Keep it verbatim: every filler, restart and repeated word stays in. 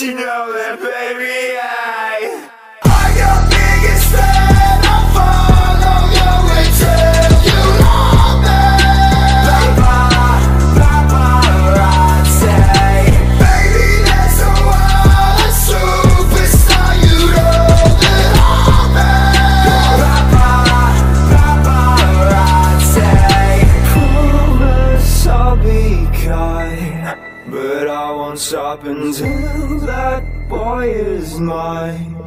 you know that, baby, I I'm your biggest fan. I'll follow you until you love me. Paparazzi, baby, that's a wild superstar. You know that I'm Paparazzi, promise I'll be kind, but I won't stop until that boy is mine.